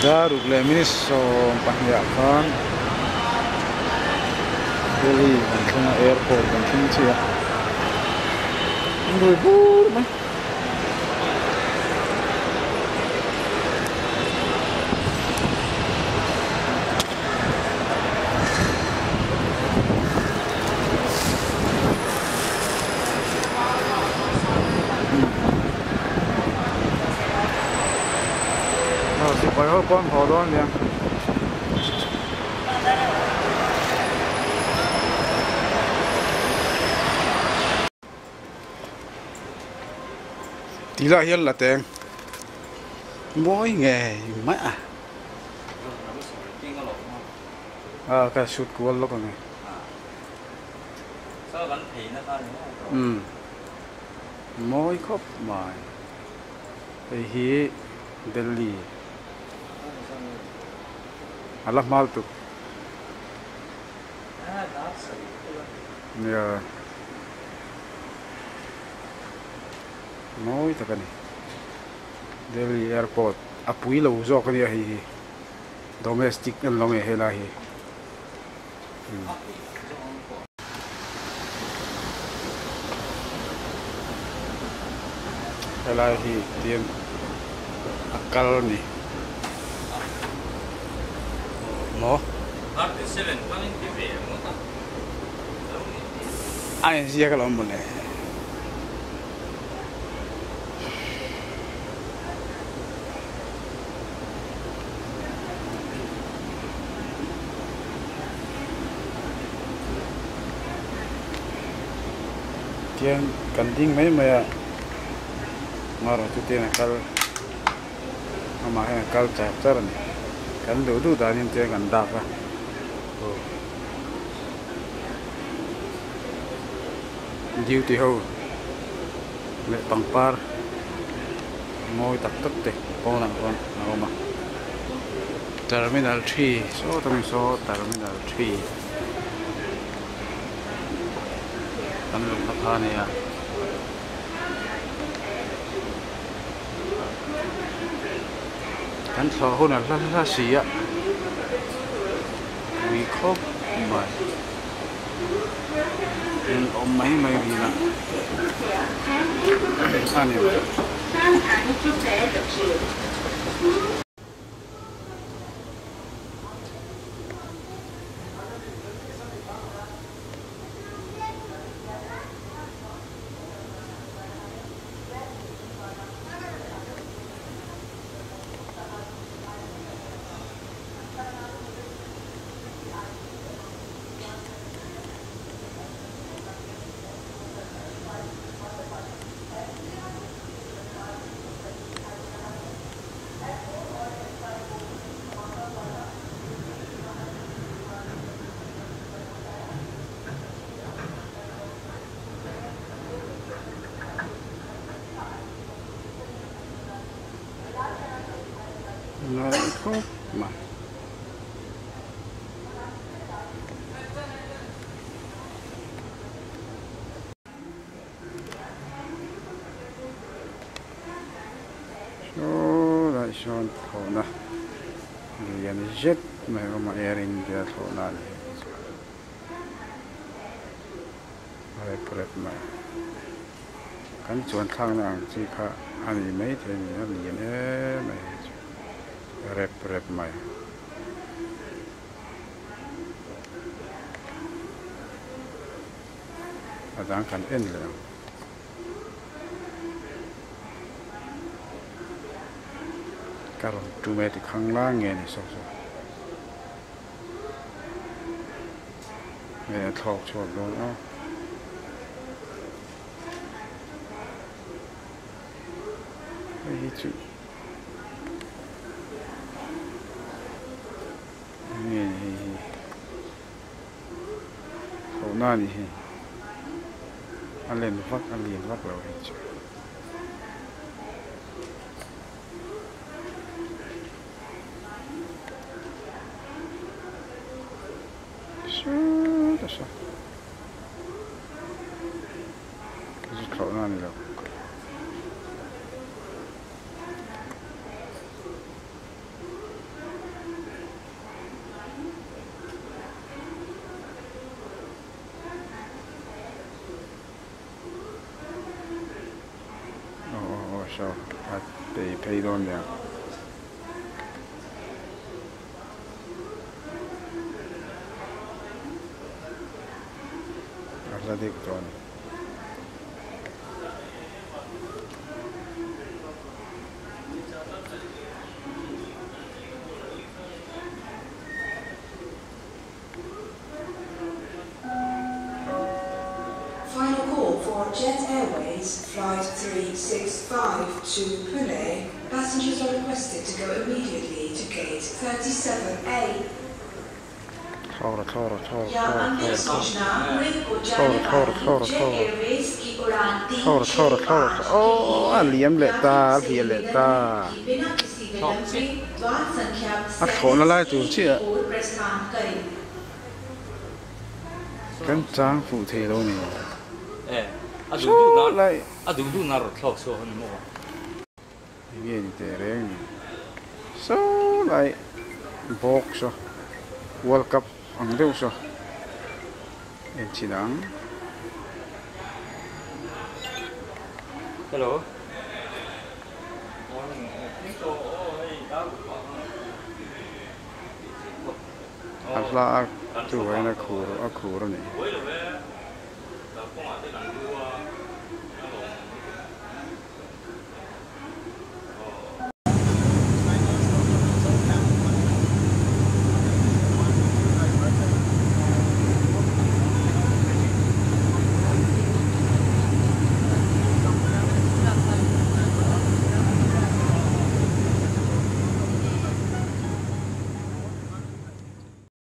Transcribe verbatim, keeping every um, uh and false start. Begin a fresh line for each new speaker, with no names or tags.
Daruk le minis so pahya khan Delhi International Airport kan thing chia Ndoi bur mai thì phải có con hồ đó nha tí là hiền là tiền mỗi nghề mẹ à cái sụt của lúc này ừ mỗi khóc mày thì hi Delhi Allah mal tu. Ya. Noi tak ni. Delhi Airport. Apui lo zo kan ya hi. Domestic kan lo me hela hi. Hela hi tiêm akal ni. Mo? thirty-seven paling T V mo ta. Ay siya ka lang mo na. Tiyan kanding may maya maro tu tiyan kal amahe kal chapter ni. Kan dulu dah ni dia kan dah lah. Duty ho, le pangpar, ngồi tak tak teh, con nào con nào mà. Terminal three, so tami so Terminal three. Kan lung apa ni ya? Kan so hôn là la la xì á, vì khóc mà, nên ôm mấy mấy gì nè, ăn nhiều. Nó khóc mà ô lại chọn thổ na liền jet mà mà Air India thổ na rồi prep mà kan chọn thang na chỉ khá anh mấy thế nó liền ấy mà rep rep mai adang kan en le karon tu me ti khang la nge ni so so me thok chot lo a ai chu khổ na đi ăn lên vắt ăn liền vắt rồi số đó sao cái khổ na này đâu so at they paid on there. Arladik ton.
Final call for Jet Airways Flight three six five to Pune. Passengers are requested to go immediately to gate thirty-seven A.
थोड़ा थोड़ा थोड़ा
या अंतिम सूचना पूरे को
थोड़ा
जाने
थोड़ा
वाली
थोड़ा
जेट एयरवेज की उड़ान तीन
थोड़ा थोड़ा थोड़ा ओ लियम लेता लियम लेता
बिना किसी विलंब के द्वार संख्या
आ थोड़ा लाए तू ची आ
और प्रस्थान करें.
กันจ้างผู้เทโลนี่
예. 아
สู้
누구
ไร
나, 아 누구 나로 켜서 하는 뭐.
เงี้ยนี่แต่แรงสู้ไรบอกซะ World Cup อังเดียวซะเอ็นชิดัง
헬로.
อัลลาห์ตัวไว้นะครูอ่ะครูแล้วนี่